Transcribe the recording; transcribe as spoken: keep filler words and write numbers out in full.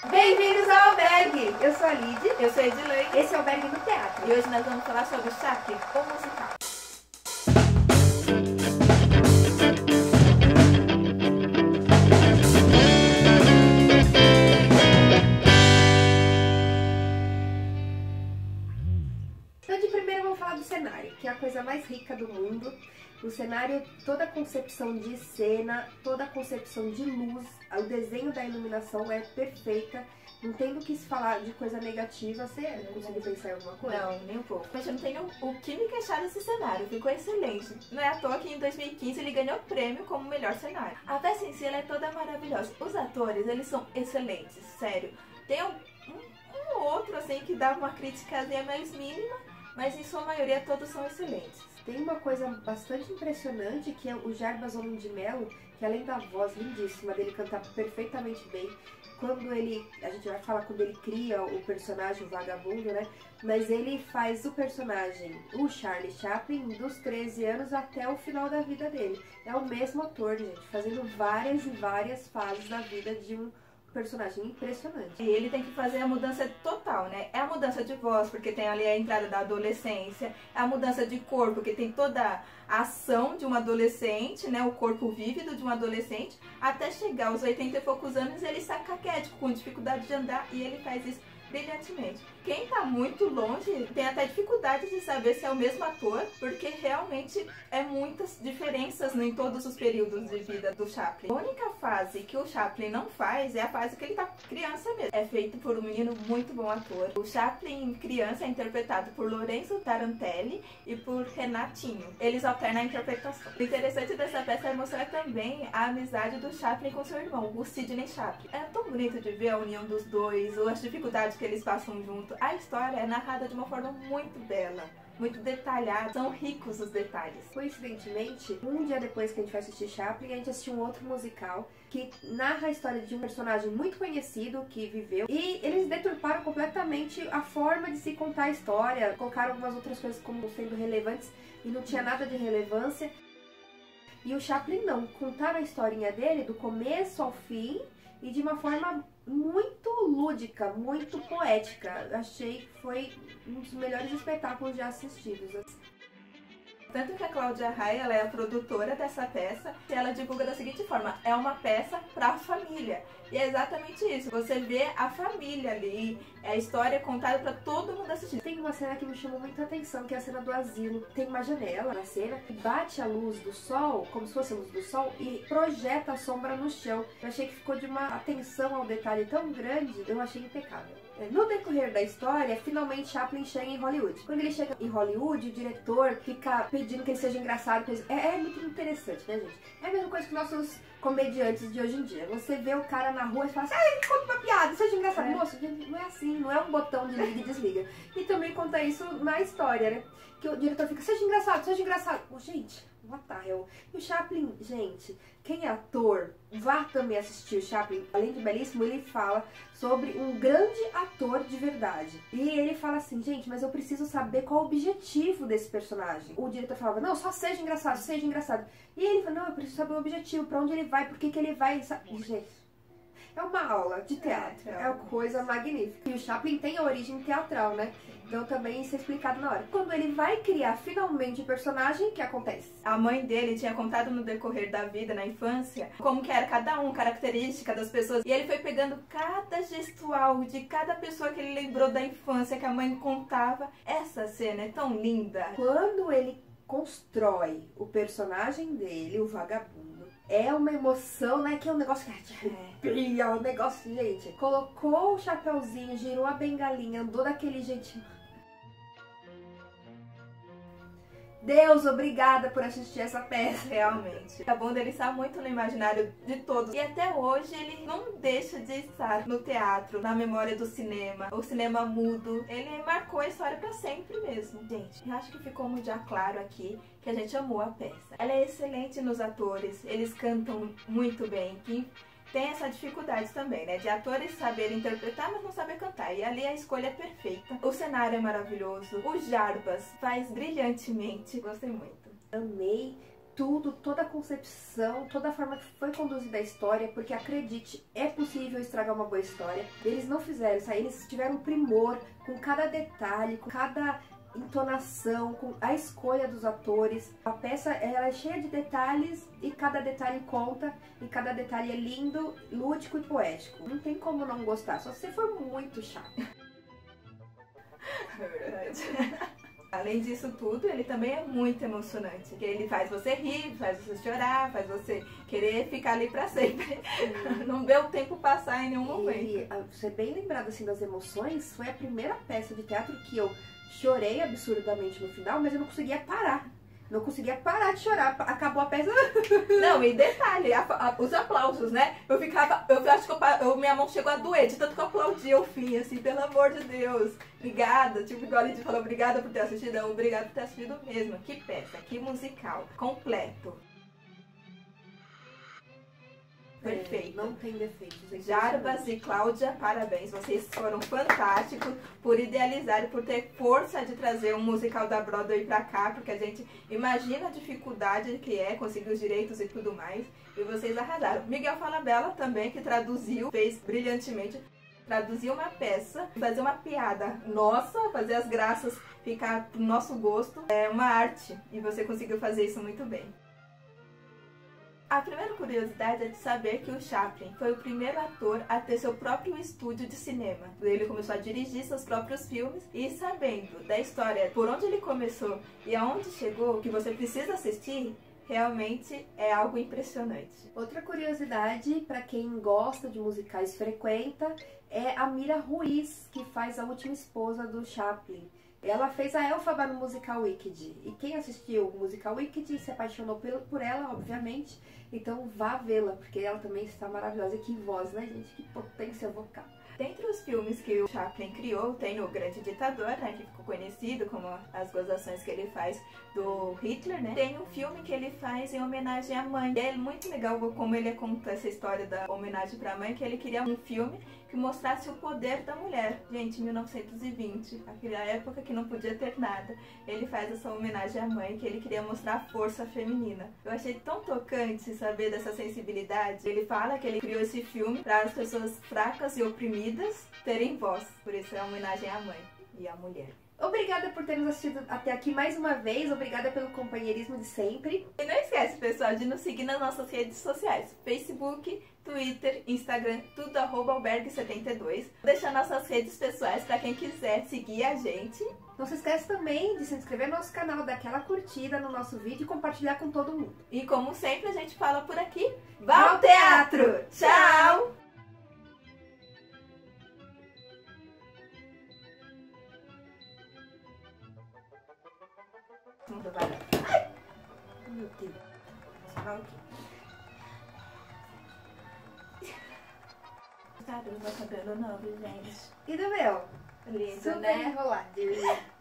Bem-vindos ao Albergue! Eu sou a Lidy. Eu sou a Edilene. Esse é o Albergue do Teatro. E hoje nós vamos falar sobre Chaplin, o musical. Então, de primeiro, vamos falar do cenário, que é a coisa mais rica do mundo. O cenário, toda a concepção de cena, toda a concepção de luz, o desenho da iluminação é perfeita. Não tem do que se falar de coisa negativa. Você conseguiu pensar em alguma coisa? Não, nem um pouco. Mas eu não tenho o que me queixar desse cenário. Ficou excelente. Não é à toa que em dois mil e quinze ele ganhou prêmio como melhor cenário. A peça em si ela é toda maravilhosa. Os atores, eles são excelentes, sério. Tem um, um, um outro assim que dá uma criticazinha mais mínima, mas em sua maioria todos são excelentes. Tem uma coisa bastante impressionante que é o Jarbas Homem de Melo, que além da voz lindíssima dele cantar perfeitamente bem, quando ele, a gente vai falar quando ele cria o personagem, o vagabundo, né? Mas ele faz o personagem, o Charlie Chaplin, dos treze anos até o final da vida dele. É o mesmo ator, gente, fazendo várias e várias fases da vida de um personagem impressionante. E ele tem que fazer a mudança total, né? É a mudança de voz, porque tem ali a entrada da adolescência, é a mudança de corpo, porque tem toda a ação de um adolescente, né? O corpo vívido de um adolescente, até chegar aos oitenta e poucos anos ele está caquético, com dificuldade de andar, e ele faz isso brilhantemente. Quem tá muito longe tem até dificuldade de saber se é o mesmo ator, porque realmente é muitas diferenças em todos os períodos de vida do Chaplin. A única fase que o Chaplin não faz é a fase que ele tá criança mesmo. É feito por um menino muito bom ator. O Chaplin criança é interpretado por Lorenzo Tarantelli e por Renatinho. Eles alternam a interpretação. O interessante dessa peça é mostrar também a amizade do Chaplin com seu irmão, o Sidney Chaplin. É tão bonito de ver a união dos dois, ou as dificuldades que eles passam junto. A história é narrada de uma forma muito bela, muito detalhada, são ricos os detalhes. Coincidentemente, um dia depois que a gente foi assistir Chaplin, a gente assistiu um outro musical que narra a história de um personagem muito conhecido que viveu, e eles deturparam completamente a forma de se contar a história, colocaram algumas outras coisas como sendo relevantes e não tinha nada de relevância. E o Chaplin não, contaram a historinha dele do começo ao fim e de uma forma muito lúdica, muito poética. Achei que foi um dos melhores espetáculos já assistidos. Tanto que a Cláudia Raia, ela é a produtora dessa peça, e ela divulga da seguinte forma: é uma peça para a família. E é exatamente isso, você vê a família ali, é a história contada para todo mundo assistir. Tem uma cena que me chamou muita atenção, que é a cena do asilo. Tem uma janela na cena que bate a luz do sol, como se fosse a luz do sol, e projeta a sombra no chão. Eu achei que ficou de uma atenção ao detalhe tão grande, eu achei impecável. No decorrer da história, finalmente Chaplin chega em Hollywood. Quando ele chega em Hollywood, o diretor fica pedindo que ele seja engraçado. É, é muito interessante, né, gente? É a mesma coisa que nossos comediantes de hoje em dia. Você vê o cara na rua e fala assim: ai, conta uma piada, seja engraçado. É. Moço, não é assim, não é um botão de liga e desliga. E também conta isso na história, né? Que o diretor fica: seja engraçado, seja engraçado. Oh, gente, what the hell? E o Chaplin, gente, quem é ator, vá também assistir o Chaplin. Além de belíssimo, ele fala sobre um grande ator de verdade. E ele fala assim: gente, mas eu preciso saber qual o objetivo desse personagem. O diretor falava: não, só seja engraçado, seja engraçado. E ele fala: não, eu preciso saber o objetivo, pra onde ele vai, por que que ele vai. Gente, é uma aula de teatro, é, é uma coisa magnífica. E o Chaplin tem a origem teatral, né? Então também isso é explicado na hora. Quando ele vai criar finalmente o personagem, o que acontece? A mãe dele tinha contado no decorrer da vida, na infância, como que era cada um, característica das pessoas. E ele foi pegando cada gestual de cada pessoa que ele lembrou da infância, que a mãe contava. Essa cena é tão linda. Quando ele constrói o personagem dele, o vagabundo, é uma emoção, né? Que é um negócio que é, é um negócio, gente. Colocou o chapeuzinho, girou a bengalinha, andou daquele jeitinho. Deus, obrigada por assistir essa peça. Realmente. A bunda ele está muito no imaginário de todos. E até hoje ele não deixa de estar no teatro, na memória do cinema, o cinema mudo. Ele marcou a história para sempre mesmo. Gente, eu acho que ficou muito já claro aqui que a gente amou a peça. Ela é excelente nos atores, eles cantam muito bem. Que tem essa dificuldade também, né? De atores saberem interpretar, mas não saber cantar. E ali a escolha é perfeita. O cenário é maravilhoso. O Jarbas faz brilhantemente. Gostei muito. Amei tudo, toda a concepção, toda a forma que foi conduzida a história, porque acredite, é possível estragar uma boa história. Eles não fizeram isso aí, eles tiveram primor com cada detalhe, com cada entonação, com a escolha dos atores. A peça ela é cheia de detalhes e cada detalhe conta, e cada detalhe é lindo, lúdico e poético. Não tem como não gostar, só se você for muito chato. É verdade. Além disso tudo, ele também é muito emocionante. Ele faz você rir, faz você chorar, faz você querer ficar ali pra sempre. Não vê o tempo passar em nenhum momento. E você bem lembrado assim das emoções, foi a primeira peça de teatro que eu chorei absurdamente no final, mas eu não conseguia parar. Não conseguia parar de chorar. Acabou a peça. Não, e detalhe, a, a, os aplausos, né? Eu ficava, eu acho que eu, eu, minha mão chegou a doer, de tanto que eu aplaudia o fim, assim, pelo amor de Deus. Obrigada, tipo, igual a gente falou, obrigada por ter assistido, não, obrigada por ter assistido mesmo. Que peça, que musical, completo. Perfeito. É, não tem defeitos. Jarbas e Cláudia, parabéns. Vocês foram fantásticos por idealizar e por ter força de trazer um musical da Broadway pra cá, porque a gente imagina a dificuldade que é conseguir os direitos e tudo mais. E vocês arrasaram. Miguel Falabella também, que traduziu, fez brilhantemente. Traduzir uma peça, fazer uma piada nossa, fazer as graças ficar pro nosso gosto, é uma arte. E você conseguiu fazer isso muito bem. A primeira curiosidade é de saber que o Chaplin foi o primeiro ator a ter seu próprio estúdio de cinema. Ele começou a dirigir seus próprios filmes e, sabendo da história, por onde ele começou e aonde chegou, que você precisa assistir, realmente é algo impressionante. Outra curiosidade, para quem gosta de musicais frequenta, é a Mira Ruiz, que faz a última esposa do Chaplin. Ela fez a Elphaba no musical Wicked. E quem assistiu o musical Wicked se apaixonou por ela, obviamente. Então vá vê-la, porque ela também está maravilhosa. E que voz, né, gente? Que potência vocal. Dentre os filmes que o Chaplin criou, tem o Grande Ditador, né, que ficou conhecido como as gozações que ele faz do Hitler, né? Tem um filme que ele faz em homenagem à mãe. É muito legal como ele conta essa história da homenagem para a mãe, que ele queria um filme que mostrasse o poder da mulher. Gente, em mil novecentos e vinte, aquela época que não podia ter nada, ele faz essa homenagem à mãe, que ele queria mostrar a força feminina. Eu achei tão tocante saber dessa sensibilidade. Ele fala que ele criou esse filme para as pessoas fracas e oprimidas terem voz. Por isso é uma homenagem à mãe e à mulher. Obrigada por ter nos assistido até aqui mais uma vez. Obrigada pelo companheirismo de sempre. E não esquece, pessoal, de nos seguir nas nossas redes sociais. Facebook, Twitter, Instagram, tudo arroba albergue setenta e dois. Vou deixar nossas redes pessoais para quem quiser seguir a gente. Não se esquece também de se inscrever no nosso canal, dar aquela curtida no nosso vídeo e compartilhar com todo mundo. E como sempre a gente fala por aqui, vá ao teatro! Tchau! Ai! Meu Deus. Só aqui. Gostaram do meu cabelo novo, gente? E do meu? Lindo, Super né? enroladinho.